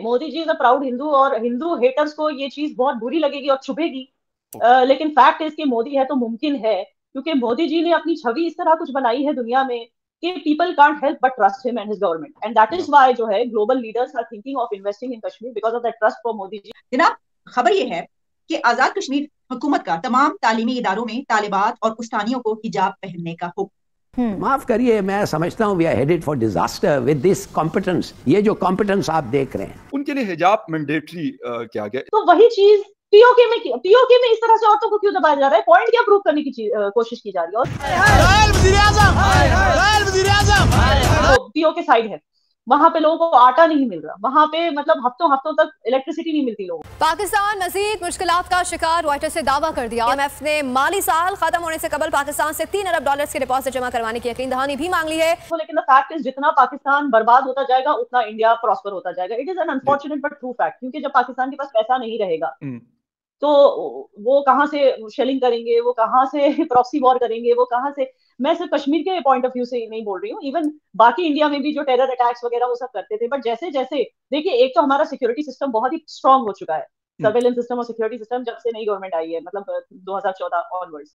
Modi ji is a proud Hindu, और Hindu haters को ये चीज बहुत बुरी लगेगी और चुभेगी। लेकिन फैक्ट इज कि मोदी है तो मुमकिन है, क्योंकि मोदी जी ने अपनी छवि इस तरह कुछ बनाई है दुनिया में कि people can't help but trust him and his government, and that is why जो है global leaders are thinking of investing in Kashmir because of that trust for Modi ji. जनाब, खबर यह है कि आजाद कश्मीर हुकूमत का तमाम तालीमी इदारों में तालिबात और उस्तानियों को हिजाब पहनने का हुक्म। माफ करिए, मैं समझता हूँ we are headed for disaster with this competence. ये जो कॉम्पिटेंस आप देख रहे हैं, उनके लिए हिजाब मैंडेटरी किया गया। तो वही चीज पीओके में इस तरह से औरतों को क्यों दबाया जा रहा है? पॉइंट क्या प्रूव करने की कोशिश की जा रही है? और पीओके साइड है, वहां पे लोगों को आटा नहीं मिल रहा, वहां पे मतलब हफ्तों हफ्तों तक इलेक्ट्रिसिटी नहीं मिलती लोगों को। पाकिस्तान मजीद मुश्किलात का शिकार, रॉयटर्स से दावा कर दिया। IMF ने माली साल खत्म होने से कबल पाकिस्तान से $3 अरब के डिपॉजिट जमा करवाने की यकीन दहानी भी मांग ली है। तो लेकिन द फैक्ट इज जितना पाकिस्तान बर्बाद होता जाएगा उतना इंडिया प्रॉस्पर होता जाएगा। It is an unfortunate but true fact, क्योंकि जब पाकिस्तान के पास पैसा नहीं रहेगा तो वो कहाँ से शेलिंग करेंगे, वो कहाँ से प्रॉक्सी वॉर करेंगे, वो कहाँ से। मैं सिर्फ कश्मीर के पॉइंट ऑफ व्यू से नहीं बोल रही हूँ, इवन बाकी इंडिया में भी जो टेरर अटैक्स वगैरह वो सब करते थे, बट जैसे जैसे देखिए, एक तो हमारा सिक्योरिटी सिस्टम बहुत ही स्ट्रांग हो चुका है, सर्वेलेंस सिस्टम और सिक्योरिटी सिस्टम जब से नई गवर्नमेंट आई है, मतलब 2014 ऑनवर्ड्स।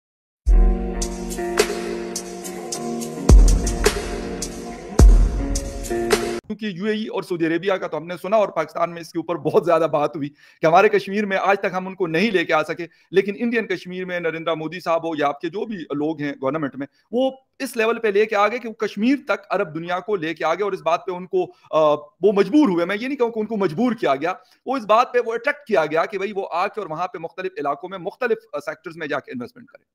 क्योंकि यूएई और सऊदी अरेबिया का तो हमने सुना, और पाकिस्तान में इसके ऊपर बहुत ज्यादा बात हुई कि हमारे कश्मीर में आज तक हम उनको नहीं लेके आ सके, लेकिन इंडियन कश्मीर में नरेंद्र मोदी साहब हो या आपके जो भी लोग हैं गवर्नमेंट में, वो इस लेवल पे लेके आ गए कि वो कश्मीर तक अरब दुनिया को लेके आ गए, और इस बात पे उनको वो मजबूर हुए। मैं ये नहीं कहूँ कि उनको मजबूर किया गया, वो इस बात पे वो अट्रैक्ट किया गया कि भाई वो आके और वहां पे मुख्तलिफ इलाकों में मुख्तलिफ सेक्टर्स में जाके इन्वेस्टमेंट करें।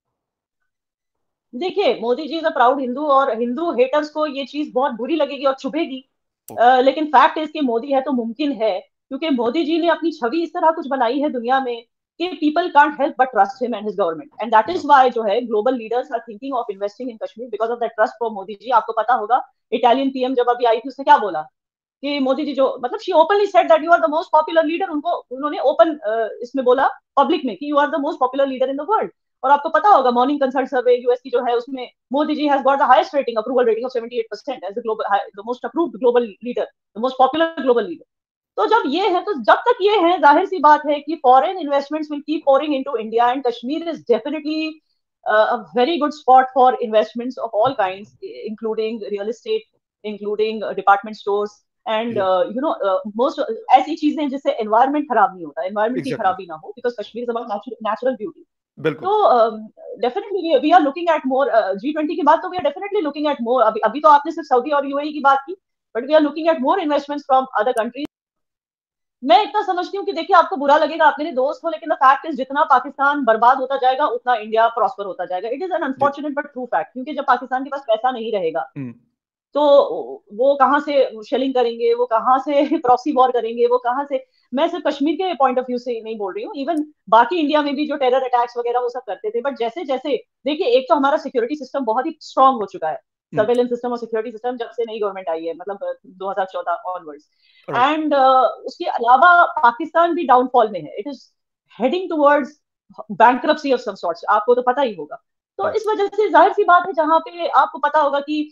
देखिए, Modi ji is a proud Hindu, और हिंदू हेटर्स को ये चीज बहुत बुरी लगेगी और चुभेगी। लेकिन फैक्ट इज कि मोदी है तो मुमकिन है, क्योंकि मोदी जी ने अपनी छवि इस तरह कुछ बनाई है दुनिया में कि people can't help but trust him and his government, and that is why जो है global leaders are thinking of investing in Kashmir because of that trust for Modi ji. आपको पता होगा इटालियन पीएम जब अभी आई थी उसने क्या बोला कि मोदी जी जो मतलब she openly said that you are the most popular leader. उनको उन्होंने ओपन इसमें बोला पब्लिक में कि you are the most popular leader in the world. और आपको पता होगा मॉर्निंग कंसल्ट सर्वे यूएस की जो है उसमें Modi ji has got the highest rating, approval rating of 78% as the global the most approved global leader, the most popular global leader. तो जब ये है, तो जब तक ये है, जाहिर सी बात है कि foreign investments will keep pouring into India, and Kashmir is definitely a very good spot for investments of all kinds, including real estate, including department stores, and most ऐसी चीजें जिससे एनवायरमेंट खराब नहीं होता, एनवायरमेंट की खराबी ना हो, because Kashmir is about natural beauty. तो definitely we are looking at more, G20 के बाद तो we are definitely looking at more. अभी तो आपने सिर्फ सऊदी और यूएई की बात की, but we are looking at more investments from other countries. मैं इतना समझती हूँ कि देखिए, आपको बुरा लगेगा, आप मेरे दोस्त हो, लेकिन द फैक्ट इज जितना पाकिस्तान बर्बाद होता जाएगा उतना इंडिया प्रॉस्पर होता जाएगा। It is an unfortunate but true fact, क्योंकि जब पाकिस्तान के पास पैसा नहीं रहेगा तो वो कहाँ से शेलिंग करेंगे, वो कहाँ से प्रॉक्सी वॉर करेंगे, वो कहाँ से। मैं सिर्फ कश्मीर के पॉइंट ऑफ व्यू से नहीं बोल रही हूँ, इवन बाकी इंडिया में भी जो टेरर अटैक्स वगैरह वो सब करते थे, बट जैसे जैसे देखिए, एक तो हमारा सिक्योरिटी सिस्टम बहुत ही स्ट्रांग हो चुका है, सर्वेलेंस सिस्टम और सिक्योरिटी सिस्टम जब से नई गवर्नमेंट आई है, मतलब 2014 ऑनवर्ड्स, एंड उसके अलावा पाकिस्तान भी डाउनफॉल में है। It is heading towards bankruptcy of some sorts, आपको तो पता ही होगा। तो इस वजह से जाहिर सी बात है, जहां पे आपको पता होगा कि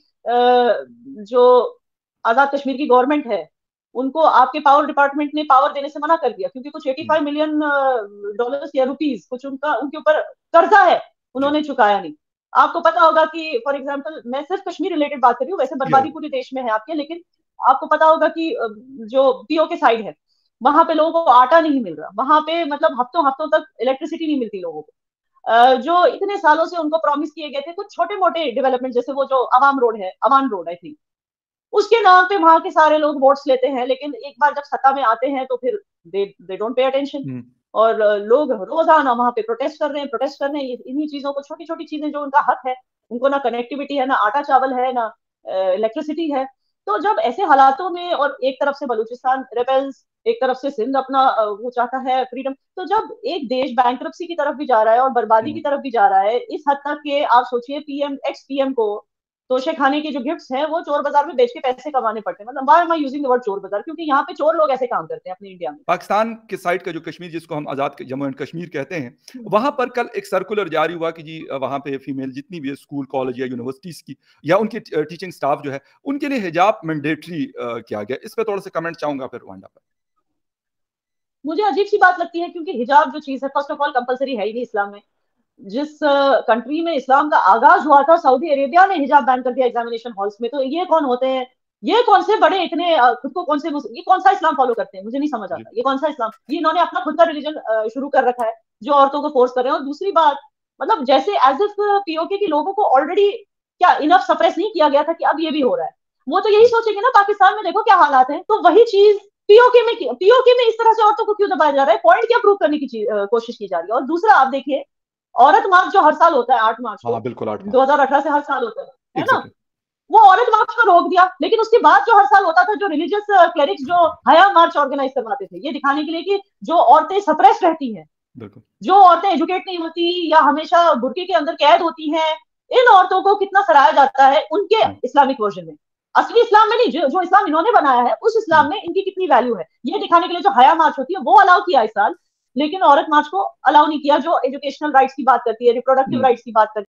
जो आजाद कश्मीर की गवर्नमेंट है उनको आपके पावर डिपार्टमेंट ने पावर देने से मना कर दिया, क्योंकि कुछ $85 मिलियन या रुपीस कुछ उनके ऊपर कर्जा है, उन्होंने चुकाया नहीं। आपको पता होगा कि फॉर एग्जांपल, मैं सिर्फ कश्मीर रिलेटेड बात कर रही हूँ, वैसे बर्बादी पूरे देश में है आपके, लेकिन आपको पता होगा कि जो पीओके साइड है वहां पे लोगों को आटा नहीं मिल रहा, वहां पे मतलब हफ्तों हफ्तों तक इलेक्ट्रिसिटी नहीं मिलती लोगों को। जो इतने सालों से उनको प्रॉमिस किए गए थे कुछ छोटे मोटे डेवलपमेंट, जैसे वो जो अवाम रोड है, अवान रोड आई थिंक, उसके नाम पे वहां के सारे लोग वोट्स लेते हैं, लेकिन एक बार जब सत्ता में आते हैं तो फिर दे डोंट पे अटेंशन। और लोग रोजाना वहां पे प्रोटेस्ट कर रहे हैं इन्हीं चीजों को, छोटी छोटी चीजें जो उनका हक है। उनको ना कनेक्टिविटी है, ना आटा चावल है, ना इलेक्ट्रिसिटी है। तो जब ऐसे हालातों में, और एक तरफ से बलूचिस्तान रेबेल्स, एक तरफ से सिंध अपना वो चाहता है फ्रीडम, तो जब एक देश बैंक्रप्सी की तरफ भी जा रहा है और बर्बादी की तरफ भी जा रहा है, इस हद तक के आप सोचिए पीएम एक्स पीएम को तोशे खाने के जो गिफ्ट्स हैं वो चोर बाजार में बेच के पैसे कमाने पड़ते हैं। मतलब why am I using the word chor bazaar, क्योंकि यहाँ पे चोर लोग ऐसे काम करते हैं अपने इंडिया में। पाकिस्तान के साइड का जो कश्मीर, जिसको हम आजाद जम्मू एंड कश्मीर कहते हैं, वहां पर कल एक सर्कुलर जारी हुआ कि जी वहां पे फीमेल जितनी भी स्कूल कॉलेज या यूनिवर्सिटीज की या उनके टीचिंग स्टाफ जो है उनके लिए हिजाब मैंडेटरी किया गया। इस पर थोड़ा सा कमेंट चाहूंगा फिर वांडा पर। मुझे अजीब सी बात लगती है, क्योंकि हिजाब जो चीज है फर्स्ट ऑफ ऑल कंपलसरी है ही नहीं इस्लाम में। जिस कंट्री में इस्लाम का आगाज हुआ था, सऊदी अरेबिया ने हिजाब बैन कर दिया एग्जामिनेशन हॉल्स में। तो ये कौन होते हैं, ये कौन से बड़े इतने खुद को कौन से, ये कौन सा इस्लाम फॉलो करते हैं, मुझे नहीं समझ आता ये कौन सा इस्लाम। ये इन्होंने अपना खुद का रिलीजन शुरू कर रखा है जो औरतों को फोर्स कर रहे हैं। और दूसरी बात, मतलब जैसे एज इफ पीओके के लोगों को ऑलरेडी क्या इनफ सप्रेस नहीं किया गया था कि अब ये भी हो रहा है। वो तो यही सोचेंगे ना, पाकिस्तान में देखो क्या हालात है, तो वही चीज पीओके में इस तरह से औरतों को क्यों दबाया जा रहा है, पॉइंट क्या प्रूव करने की कोशिश की जा रही है। और दूसरा आप देखिए, औरत मार्च जो हर साल होता है 8 मार्च को, हाँ बिल्कुल 8 मार्च 2018 से हर साल होता है ना, exactly. वो औरत मार्च को रोक दिया। लेकिन उसके बाद जो हर साल होता था, जो रिलीजियस क्लेरिक्स जो हया मार्च ऑर्गेनाइज करवाते थे, ये दिखाने के लिए कि जो औरतें सप्रेस रहती हैं, जो औरतें एजुकेट नहीं होती या हमेशा बुर्के के अंदर कैद होती हैं, इन औरतों को कितना सराहा जाता है उनके इस्लामिक वर्जन में। असली इस्लाम में नहीं, जो इस्लाम इन्होंने बनाया है उस इस्लाम में इनकी कितनी वैल्यू है, ये दिखाने के लिए जो हया मार्च होती है वो अलाउ किया इस साल, लेकिन औरत मार्च को अलाउ नहीं किया, जो एजुकेशनल राइट्स की बात करती है, रिप्रोडक्टिव राइट्स की बात करती है।